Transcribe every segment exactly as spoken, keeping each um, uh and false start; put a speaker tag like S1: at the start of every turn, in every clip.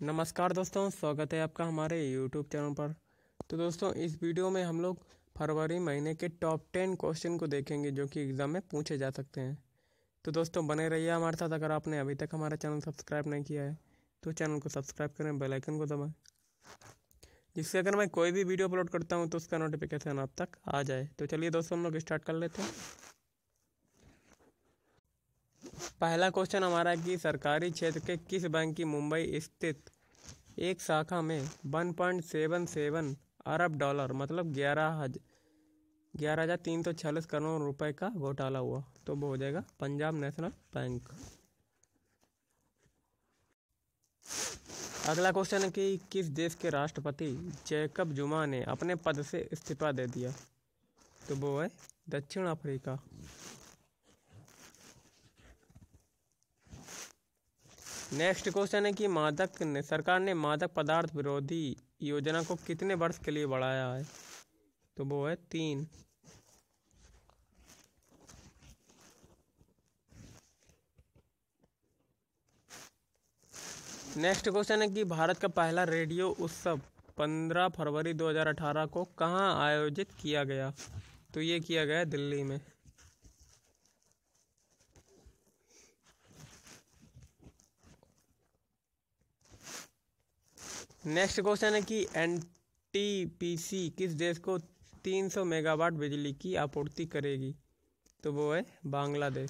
S1: नमस्कार दोस्तों, स्वागत है आपका हमारे यूट्यूब चैनल पर। तो दोस्तों, इस वीडियो में हम लोग फरवरी महीने के टॉप टेन क्वेश्चन को देखेंगे जो कि एग्ज़ाम में पूछे जा सकते हैं। तो दोस्तों, बने रहिए हमारे साथ। अगर आपने अभी तक हमारा चैनल सब्सक्राइब नहीं किया है तो चैनल को सब्सक्राइब करें, बेल आइकन को दबाएं, जिससे अगर मैं कोई भी वीडियो अपलोड करता हूँ तो उसका नोटिफिकेशन आप तक आ जाए। तो चलिए दोस्तों, हम लोग स्टार्ट कर लेते हैं। पहला क्वेश्चन हमारा है कि सरकारी क्षेत्र के किस बैंक की मुंबई स्थित एक शाखा में वन पॉइंट सेवन सेवन अरब डॉलर मतलब ग्यारह हज ग्यारह हजार तीन सौ छियालीस करोड़ रुपए का घोटाला हुआ? तो वो हो जाएगा पंजाब नेशनल बैंक। अगला क्वेश्चन है कि किस देश के राष्ट्रपति जैकब जुमा ने अपने पद से इस्तीफा दे दिया? तो वो है दक्षिण अफ्रीका। नेक्स्ट क्वेश्चन है कि मादक ने सरकार ने मादक पदार्थ विरोधी योजना को कितने वर्ष के लिए बढ़ाया है? तो वो है तीन। नेक्स्ट क्वेश्चन है कि भारत का पहला रेडियो उत्सव पंद्रह फरवरी दो हज़ार अठारह को कहाँ आयोजित किया गया? तो ये किया गया दिल्ली में। नेक्स्ट क्वेश्चन है कि एन टी पी सी किस देश को तीन सौ मेगावाट बिजली की आपूर्ति करेगी? तो वो है बांग्लादेश।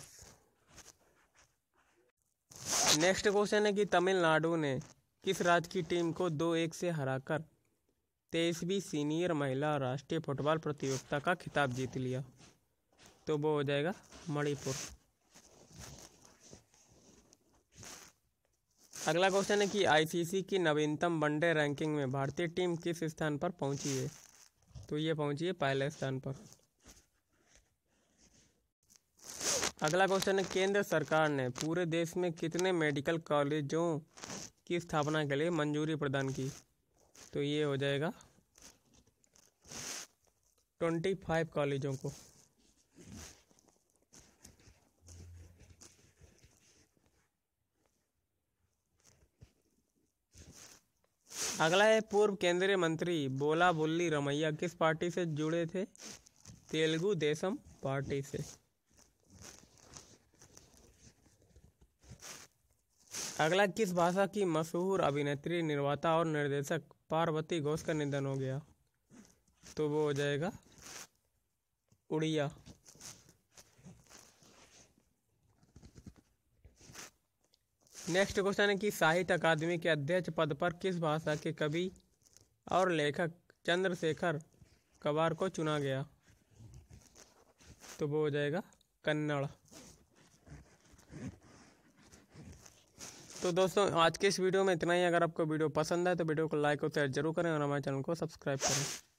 S1: नेक्स्ट क्वेश्चन है कि तमिलनाडु ने किस राज्य की टीम को दो एक से हराकर तेईसवीं सीनियर महिला राष्ट्रीय फुटबॉल प्रतियोगिता का खिताब जीत लिया? तो वो हो जाएगा मणिपुर। अगला क्वेश्चन है कि आई सी सी की नवीनतम वनडे रैंकिंग में भारतीय टीम किस स्थान पर पहुंची है? तो ये पहुंची है पहले स्थान पर। अगला क्वेश्चन है केंद्र सरकार ने पूरे देश में कितने मेडिकल कॉलेजों की स्थापना के लिए मंजूरी प्रदान की? तो ये हो जाएगा पच्चीस कॉलेजों को। अगला है पूर्व केंद्रीय मंत्री बोला बुल्ली रमैया किस पार्टी से जुड़े थे? तेलुगु देशम पार्टी से। अगला किस भाषा की मशहूर अभिनेत्री, निर्माता और निर्देशक पार्वती घोष का निधन हो गया? तो वो हो जाएगा उड़िया। नेक्स्ट क्वेश्चन है कि साहित्य अकादमी के अध्यक्ष पद पर किस भाषा के कवि और लेखक चंद्रशेखर कंवर को चुना गया? तो वो हो जाएगा कन्नड़। तो दोस्तों, आज के इस वीडियो में इतना ही। अगर आपको वीडियो पसंद आए तो वीडियो को लाइक और शेयर जरूर करें और हमारे चैनल को सब्सक्राइब करें।